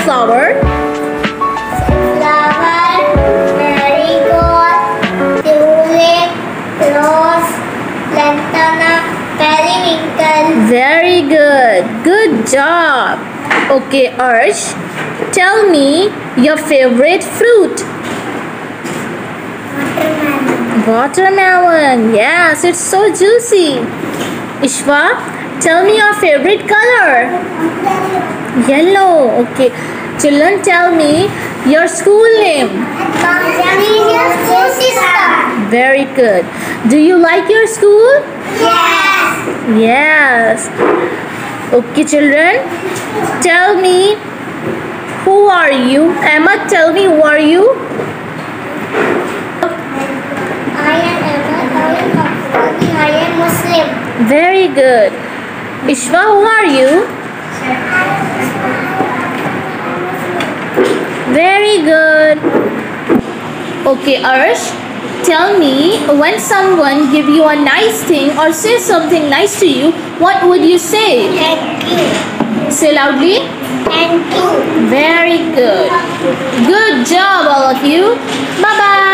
flower? Flower, marigold, tulip, rose, lantana, periwinkle. Very good. Good job. Okay, Arsh, tell me your favorite fruit. Watermelon. Yes, it's so juicy. Ishwa, tell me your favorite color. Yellow. Okay. Children, tell me your school name. Very good. Do you like your school? Yes. Yes. Okay, children, tell me, who are you? Emma, tell me, who are you? I am Pakistani. I am Muslim. Very good. Ishwa, who are you? Very good. Okay, Arsh, tell me, when someone give you a nice thing or say something nice to you, what would you say? Thank you. Say loudly. Thank you. Very good. Good job, all of you. Bye-bye.